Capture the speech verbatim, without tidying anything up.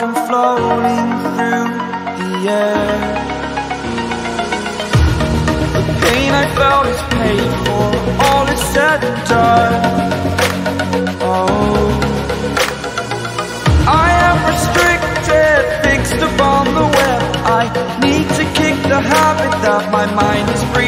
I'm floating through the air. The pain I felt is paid for, all is said and done. Oh, I am restricted, fixed upon the web. I need to kick the habit that my mind is free.